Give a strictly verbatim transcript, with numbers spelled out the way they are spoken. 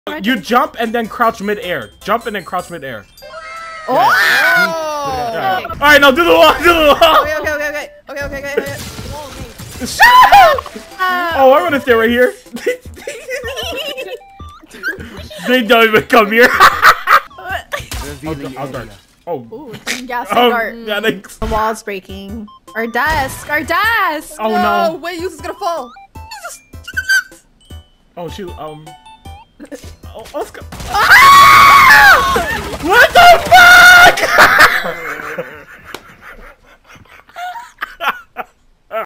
You jump and then crouch mid-air. Jump and then crouch mid-air. Oh! Yeah. Yeah. All right, now do the wall. Do the wall. Okay, okay, okay, okay, okay, okay, okay. okay. Shut up! Oh, I'm gonna stay right here. They don't even come here. I'll dart. Oh. Ooh, gas Oh, dart. yeah, they... The wall's breaking. Our desk. Our desk. Oh no! no! Wait, Yus is gonna fall. Oh shoot! Um. Oh, let's go. Ah! What the fuck?